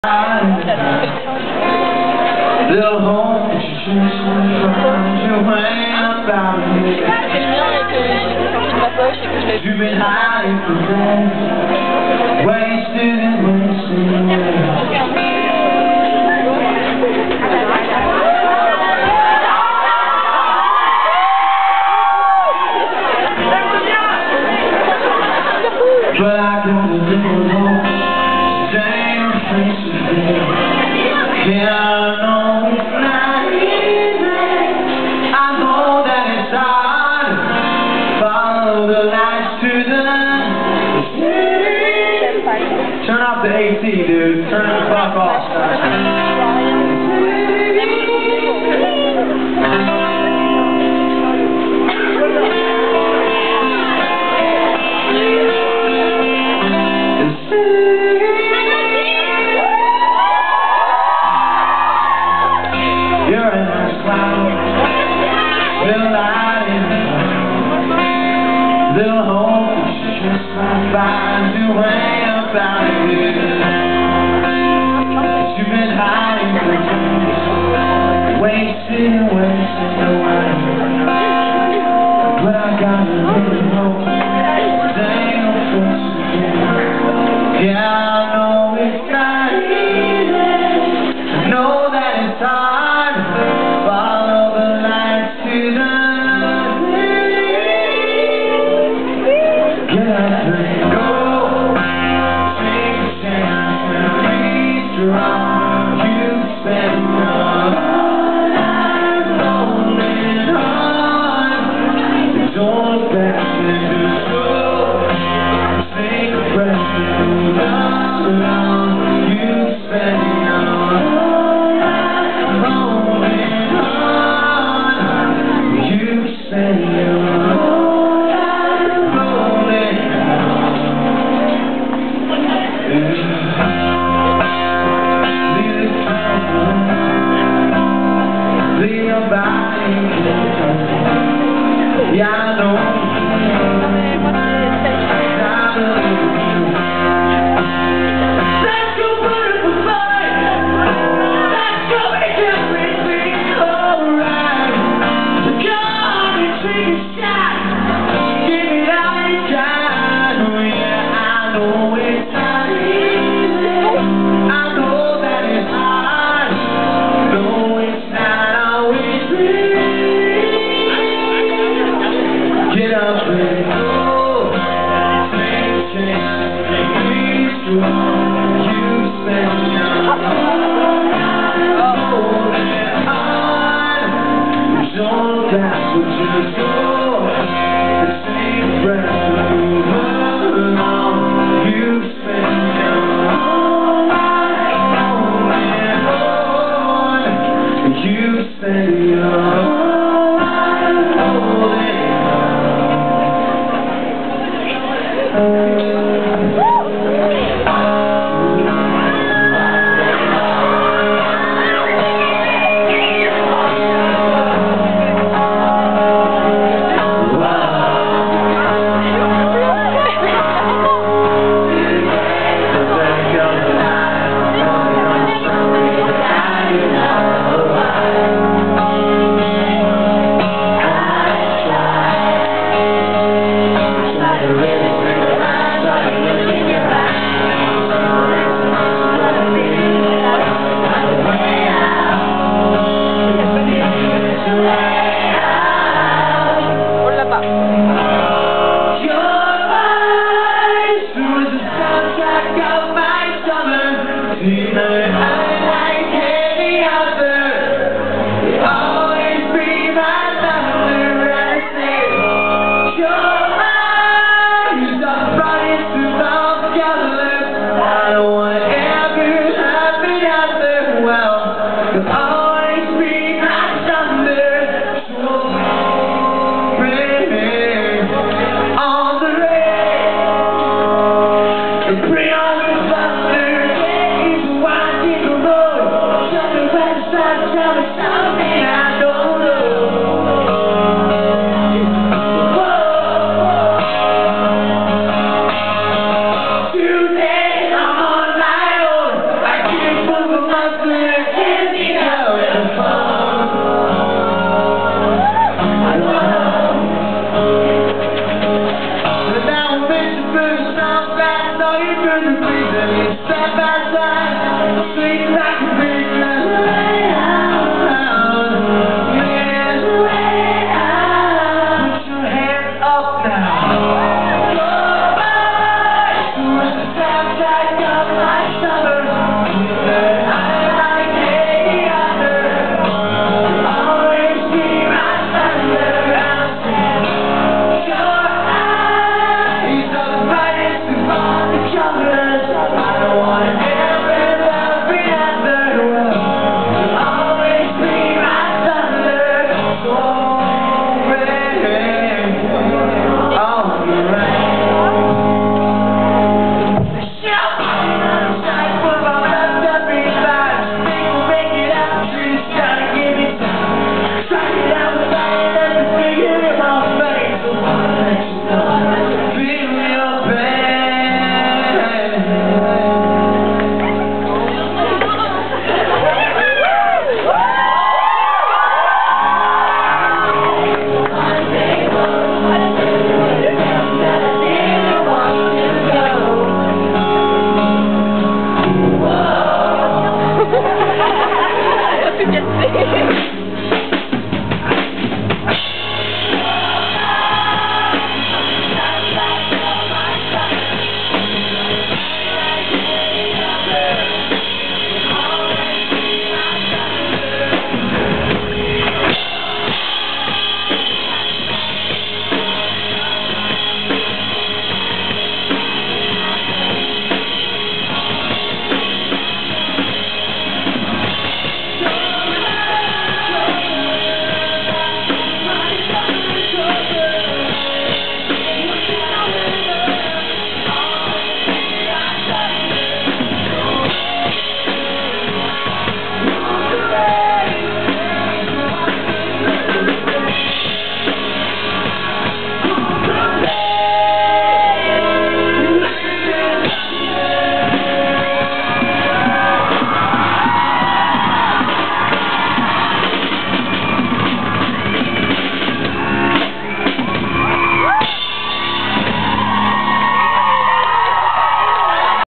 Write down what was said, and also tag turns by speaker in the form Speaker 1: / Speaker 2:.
Speaker 1: Little home that you choose from your way about here. You've been hiding for days, wasted and wasting away. But I got a little hope, same face again. Yeah, I know it's not easy. I know that it's hard. Follow the lights to the city. Turn off the AC, dude. Turn the fuck off. You're in a cloud, little light in the dark, little hope that you just might find your way about here. You've been hiding for days, wasting away. But I got a little hope, stay on foot again. Yeah, I know it's not easy, I know that it's hard. Yeah, I know. Let's go put up a fight. Let's go make everything alright. Come and take a shot. Give it all you got. Oh yeah, I know it's not easy. I know that it's hard. No, it's not always easy. Get up and go, take a chance, be strong, you spend your life holding on. Don't have to just go, take a breath, move along. You spend your life holding on. You spend your life holding on. Your eyes through the soundtrack of my summer.